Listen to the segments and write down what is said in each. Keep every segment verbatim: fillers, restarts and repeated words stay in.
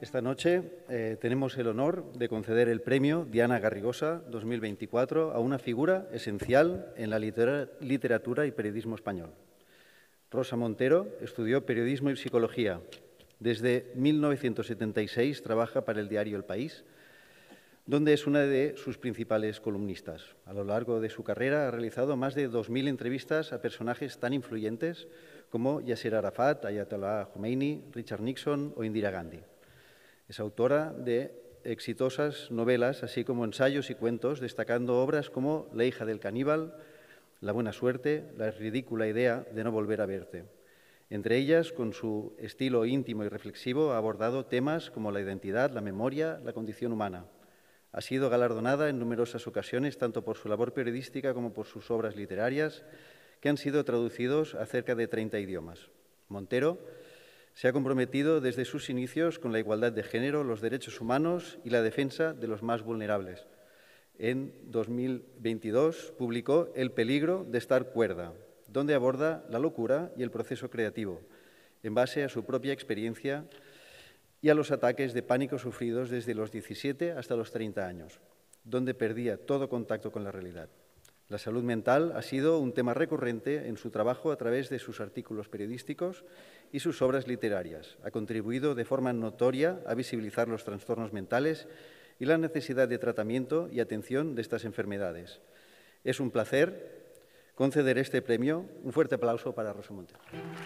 Esta noche eh, tenemos el honor de conceder el premio Diana Garrigosa dos mil veinticuatro a una figura esencial en la literatura y periodismo español. Rosa Montero estudió periodismo y psicología. Desde mil novecientos setenta y seis trabaja para el diario El País, donde es una de sus principales columnistas. A lo largo de su carrera ha realizado más de dos mil entrevistas a personajes tan influyentes como Yasser Arafat, Ayatollah Khomeini, Richard Nixon o Indira Gandhi. Es autora de exitosas novelas, así como ensayos y cuentos, destacando obras como La hija del caníbal, La buena suerte, La ridícula idea de no volver a verte. Entre ellas, con su estilo íntimo y reflexivo, ha abordado temas como la identidad, la memoria, la condición humana. Ha sido galardonada en numerosas ocasiones, tanto por su labor periodística como por sus obras literarias, que han sido traducidos a cerca de treinta idiomas. Montero se ha comprometido desde sus inicios con la igualdad de género, los derechos humanos y la defensa de los más vulnerables. En dos mil veintidós publicó El peligro de estar cuerda, donde aborda la locura y el proceso creativo, en base a su propia experiencia y a los ataques de pánico sufridos desde los diecisiete hasta los treinta años, donde perdía todo contacto con la realidad. La salud mental ha sido un tema recurrente en su trabajo a través de sus artículos periodísticos y sus obras literarias. Ha contribuido de forma notoria a visibilizar los trastornos mentales y la necesidad de tratamiento y atención de estas enfermedades. Es un placer conceder este premio. Un fuerte aplauso para Rosa Montero.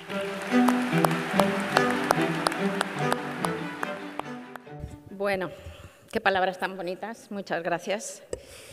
Bueno, qué palabras tan bonitas. Muchas gracias.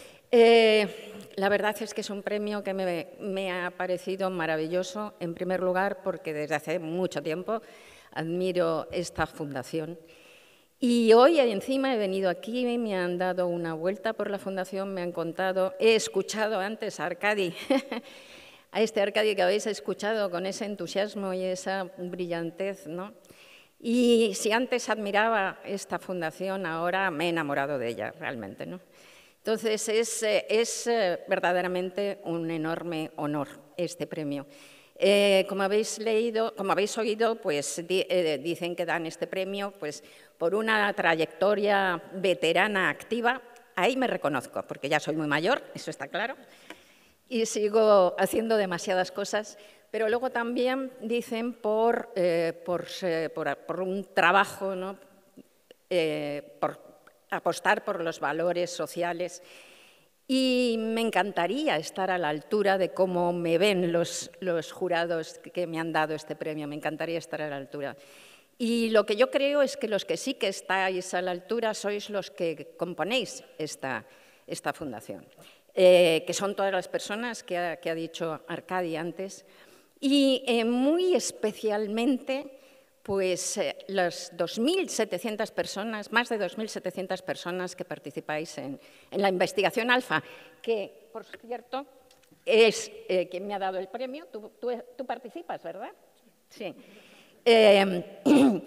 Eh, la verdad es que es un premio que me, me ha parecido maravilloso, en primer lugar, porque desde hace mucho tiempo admiro esta fundación. Y hoy, encima, he venido aquí, me han dado una vuelta por la fundación, me han contado, he escuchado antes a Arcadi, a este Arcadi que habéis escuchado con ese entusiasmo y esa brillantez, ¿no? Y si antes admiraba esta fundación, ahora me he enamorado de ella, realmente, ¿no? Entonces, es, es verdaderamente un enorme honor este premio. Eh, como habéis leído, como habéis oído, pues di, eh, dicen que dan este premio pues, por una trayectoria veterana activa. Ahí me reconozco, porque ya soy muy mayor, eso está claro, y sigo haciendo demasiadas cosas, pero luego también dicen por, eh, por, eh, por, por un trabajo, ¿no? eh, por apostar por los valores sociales. Y me encantaría estar a la altura de cómo me ven los, los jurados que me han dado este premio, me encantaría estar a la altura. Y lo que yo creo es que los que sí que estáis a la altura sois los que componéis esta, esta fundación, eh, que son todas las personas que ha, que ha dicho Arcadi antes, y eh, muy especialmente pues eh, las dos mil setecientas personas, más de dos mil setecientas personas que participáis en, en la investigación Alfa, que, por cierto, es eh, quien me ha dado el premio. Tú, tú, tú participas, ¿verdad? Sí. Eh,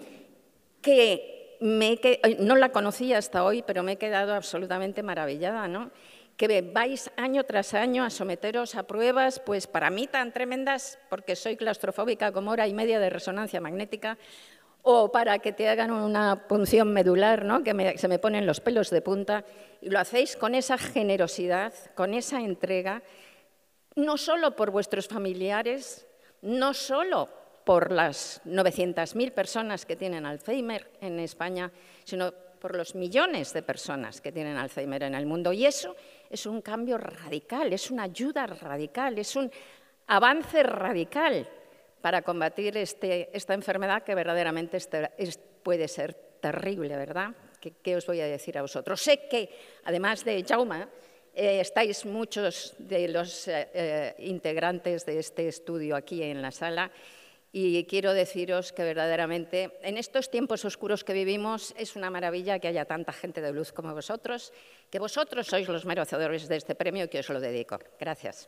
que me, que no la conocía hasta hoy, pero me he quedado absolutamente maravillada, ¿no? Que vais año tras año a someteros a pruebas, pues para mí tan tremendas, porque soy claustrofóbica como hora y media de resonancia magnética, o para que te hagan una punción medular, ¿no? Que me, se me ponen los pelos de punta, y lo hacéis con esa generosidad, con esa entrega, no solo por vuestros familiares, no solo por las novecientas mil personas que tienen Alzheimer en España, sino por los millones de personas que tienen Alzheimer en el mundo. Y eso es un cambio radical, es una ayuda radical, es un avance radical para combatir este, esta enfermedad que verdaderamente es, es, puede ser terrible, ¿verdad? ¿Qué, ¿Qué os voy a decir a vosotros? Sé que, además de Jaume, eh, estáis muchos de los eh, eh, integrantes de este estudio aquí en la sala, y quiero deciros que verdaderamente en estos tiempos oscuros que vivimos es una maravilla que haya tanta gente de luz como vosotros, que vosotros sois los merecedores de este premio y que os lo dedico. Gràcies.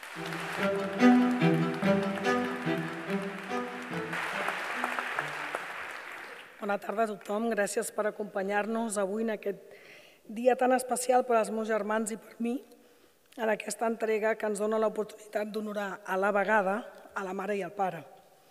Bona tarda a tothom. Gràcies per acompanyar-nos avui en aquest dia tan especial per als meus germans i per mi, en aquesta entrega que ens dona l'oportunitat d'honorar a la vegada a la mare i al pare.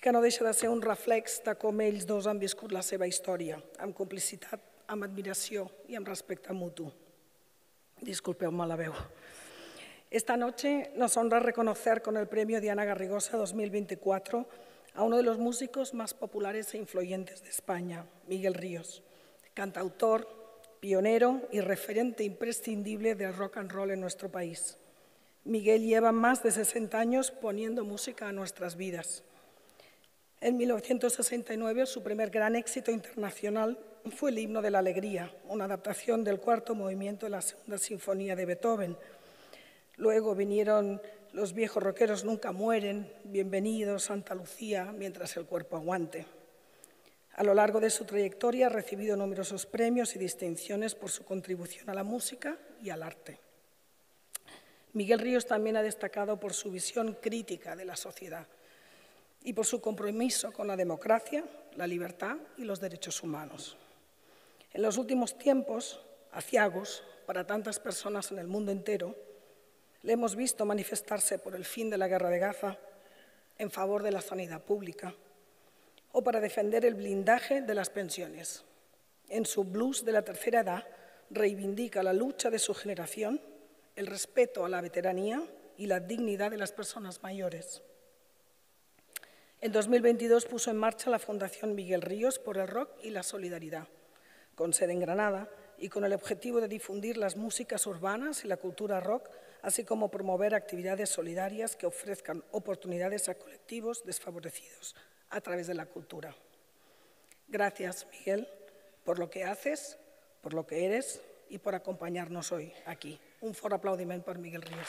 que no deixa de ser un reflex de com ells dos han viscut la seva història, amb complicitat, amb admiració y amb respecte mutu. Disculpeu-me la veu. Esta noche nos honra reconocer con el premio Diana Garrigosa dos mil veinticuatro a uno de los músicos más populares e influyentes de España, Miguel Ríos, cantautor, pionero y referente imprescindible del rock and roll en nuestro país. Miguel lleva más de sesenta años poniendo música a nuestras vidas. En mil novecientos sesenta y nueve, su primer gran éxito internacional fue el Himno de la Alegría, una adaptación del cuarto movimiento de la Segunda Sinfonía de Beethoven. Luego vinieron Los viejos rockeros nunca mueren, Bienvenidos, Santa Lucía, Mientras el cuerpo aguante. A lo largo de su trayectoria ha recibido numerosos premios y distinciones por su contribución a la música y al arte. Miguel Ríos también ha destacado por su visión crítica de la sociedad y por su compromiso con la democracia, la libertad y los derechos humanos. En los últimos tiempos, aciagos para tantas personas en el mundo entero, le hemos visto manifestarse por el fin de la guerra de Gaza, en favor de la sanidad pública o para defender el blindaje de las pensiones. En su blues de la tercera edad reivindica la lucha de su generación, el respeto a la veteranía y la dignidad de las personas mayores. En dos mil veintidós puso en marcha la Fundación Miguel Ríos por el rock y la solidaridad, con sede en Granada y con el objetivo de difundir las músicas urbanas y la cultura rock, así como promover actividades solidarias que ofrezcan oportunidades a colectivos desfavorecidos a través de la cultura. Gracias, Miguel, por lo que haces, por lo que eres y por acompañarnos hoy aquí. Un fort aplaudiment per Miguel Ríos.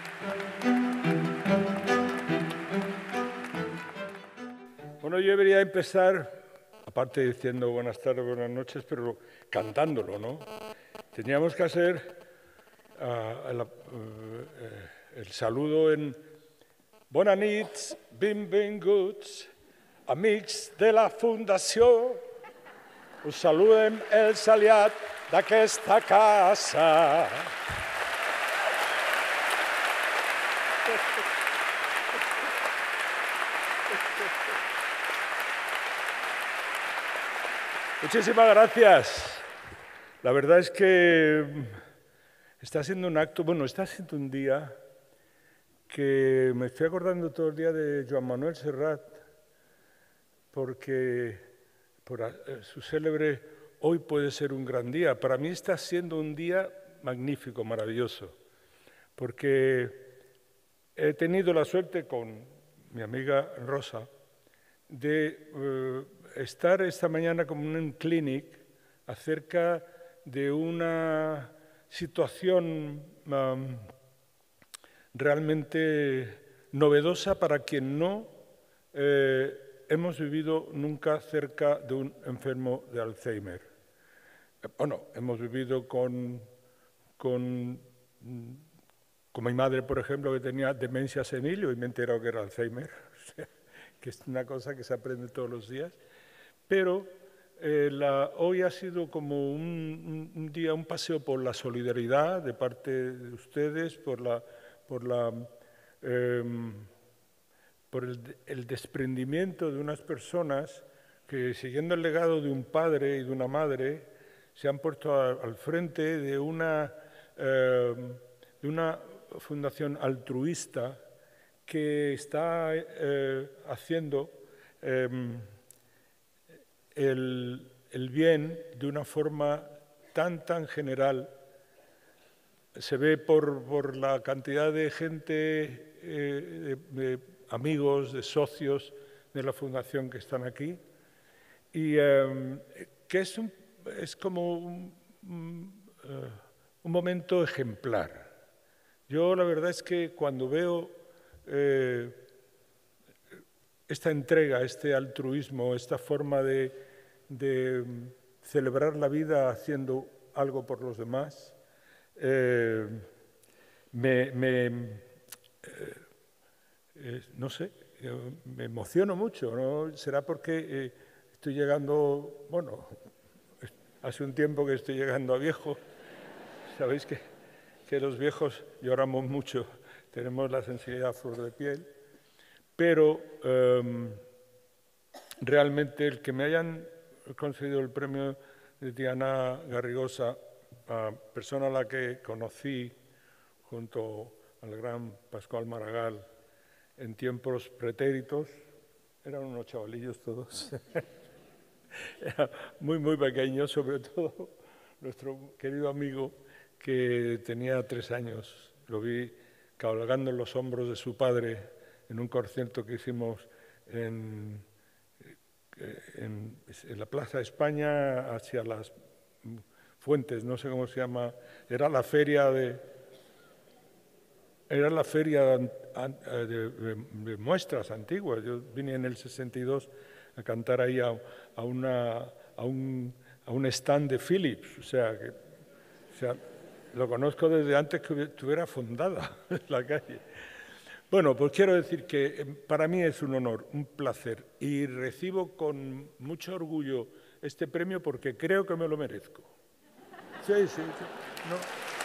Bueno, yo debería empezar, aparte diciendo buenas tardes, buenas noches, pero cantándolo, ¿no? Teníamos que hacer uh, el, uh, el saludo en Bona nit, benvinguts, amics de la Fundació, us saludem els aliats d'aquesta casa. Muchísimas gracias. La verdad es que está siendo un acto, bueno, está siendo un día que me estoy acordando todo el día de Joan Manuel Serrat, porque por su célebre hoy puede ser un gran día. Para mí está siendo un día magnífico, maravilloso, porque he tenido la suerte con mi amiga Rosa de uh, estar esta mañana como en un clinic acerca de una situación um, realmente novedosa para quien no eh, hemos vivido nunca cerca de un enfermo de Alzheimer. Bueno, hemos vivido con, con, con mi madre, por ejemplo, que tenía demencia senil y me he enterado que era Alzheimer, o sea, que es una cosa que se aprende todos los días. Pero eh, la, hoy ha sido como un, un, un día, un paseo por la solidaridad de parte de ustedes, por, la, por, la, eh, por el, el desprendimiento de unas personas que, siguiendo el legado de un padre y de una madre, se han puesto a, al frente de una, eh, de una fundación altruista que está eh, haciendo eh, el, el bien de una forma tan, tan general. Se ve por, por la cantidad de gente, eh, de, de amigos, de socios de la fundación que están aquí, y eh, que es, un, es como un, un, uh, un momento ejemplar. Yo la verdad es que cuando veo eh, esta entrega, este altruismo, esta forma de, de celebrar la vida haciendo algo por los demás, eh, me, me eh, eh, no sé, me emociono mucho, ¿no? Será porque eh, estoy llegando, bueno, hace un tiempo que estoy llegando a viejo. Sabéis que, que los viejos lloramos mucho, tenemos la sensibilidad a flor de piel, pero eh, realmente el que me hayan concedido el premio de Diana Garrigosa, a persona a la que conocí junto al gran Pascual Maragall en tiempos pretéritos, eran unos chavalillos todos, era muy, muy pequeños, sobre todo nuestro querido amigo que tenía tres años, lo vi cabalgando en los hombros de su padre en un concierto que hicimos en, en, en la Plaza España hacia las Fuentes, no sé cómo se llama, era la feria de, era la feria de, de, de, de muestras antiguas. Yo vine en el sesenta y dos a cantar ahí a, a, una, a, un, a un stand de Philips, o sea, que, o sea, lo conozco desde antes que estuviera fundada la calle. Bueno, pues quiero decir que para mí es un honor, un placer, y recibo con mucho orgullo este premio porque creo que me lo merezco. Sí, sí, sí. No.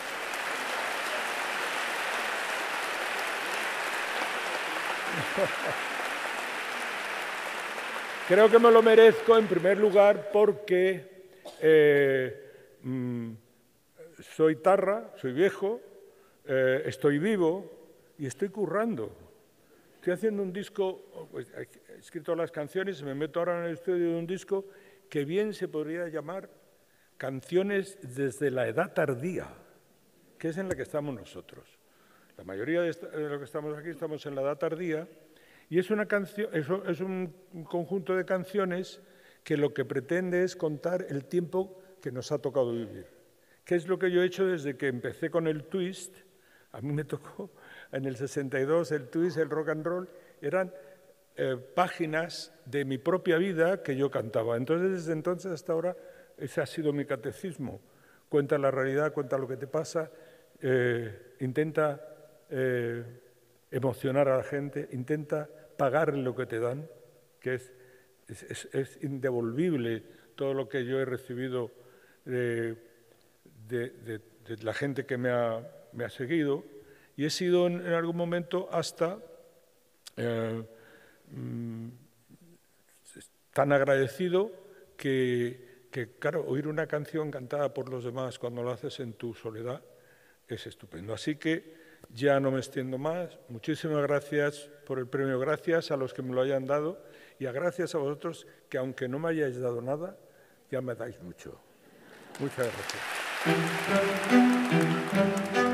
Creo que me lo merezco en primer lugar porque eh, mmm, soy tarra, soy viejo, eh, estoy vivo y estoy currando. Estoy haciendo un disco, pues, he escrito las canciones y me meto ahora en el estudio de un disco que bien se podría llamar Canciones desde la edad tardía, que es en la que estamos nosotros. La mayoría de, esta, de los que estamos aquí estamos en la edad tardía y es, una canción, es, es un conjunto de canciones que lo que pretende es contar el tiempo que nos ha tocado vivir. ¿Qué es lo que yo he hecho desde que empecé con el twist? A mí me tocó en el sesenta y dos el twist, el rock and roll, eran eh, páginas de mi propia vida que yo cantaba. Entonces, desde entonces hasta ahora, ese ha sido mi catecismo. Cuenta la realidad, cuenta lo que te pasa, eh, intenta eh, emocionar a la gente, intenta pagar lo que te dan, que es, es, es, es indevolvible todo lo que yo he recibido de, de, de, de la gente que me ha, me ha seguido, y he sido en, en algún momento hasta eh, mmm, tan agradecido que que, claro, oír una canción cantada por los demás cuando lo haces en tu soledad es estupendo. Así que ya no me extiendo más. Muchísimas gracias por el premio, gracias a los que me lo hayan dado y a gracias a vosotros que, aunque no me hayáis dado nada, ya me dais mucho. Muchas gracias.